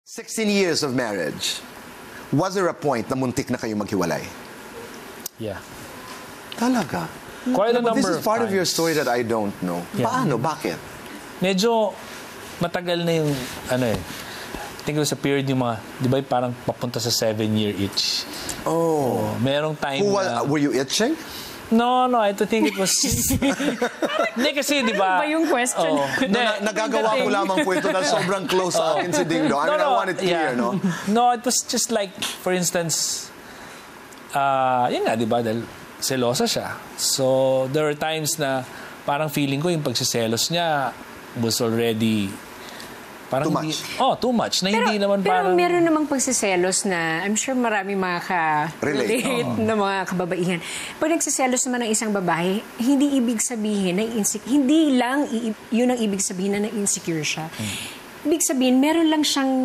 16 years of marriage. Was there a point na muntik na kayo maghiwalay? Yeah. Talaga? Quite a But this number is part of your times. story that I don't know. Yeah. Paano? Bakit? Medyo matagal na yung, ano eh, I think it was a period yung mga, di ba parang papunta sa 7-year itch. Oh. Merong time na... Were you itching? No, I think it was... Hindi kasi, di ba? Ano ba yung question? Oh, Nagagawa ko lamang po ito na sobrang close sa akin si Dingdong. I mean, I want it clear, no? No, it was just like, for instance, yun nga, di ba? Dahil selosa siya. So, there were times na parang feeling ko yung pagsiselos niya was already... Parang too much. Too much. Na hindi naman parang... Pero meron namang pagsiselos na, I'm sure marami relate na mga kababaihan. Pag nagsiselos naman ng isang babae, hindi ibig sabihin na hindi lang yun ang ibig sabihin na insecure siya. Ibig sabihin, meron lang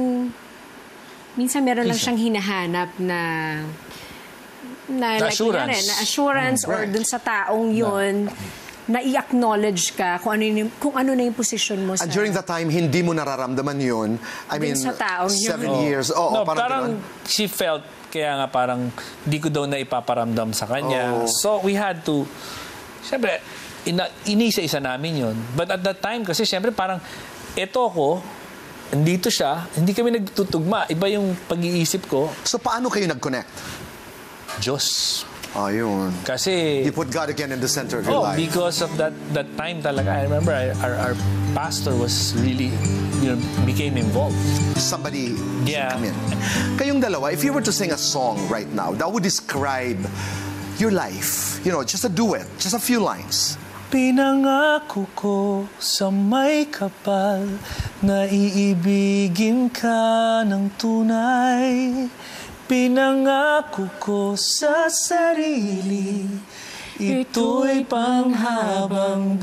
siyang hinahanap na assurance. Na assurance or dun sa taong yun, na i-acknowledge ka kung ano na yung position mo sa... And during that time, hindi mo nararamdaman yun. I mean, sa taong 7 yun. years. No, parang she felt, kaya nga parang hindi ko daw na ipaparamdam sa kanya. So, we had to... Siyempre, inisa-isa namin yun. But at that time, kasi siyempre parang, eto ko, andito siya, hindi kami nagtutugma. Iba yung pag-iisip ko. So, paano kayo nag-connect? Diyos. Ayun. Kasi... You put God again in the center of your life. Because of that time talaga. I remember our pastor was really, became involved. Somebody come in. Kayong dalawa, if you were to sing a song right now, that would describe your life. You know, just a duet, just a few lines. Pinangako ko sa may kapal na iibigin ka ng tunay. Pinangako ko sa sarili, ito'y panghabang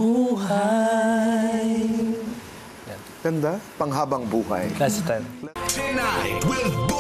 buhay. Ganda? Panghabang buhay. Last time. Tonight with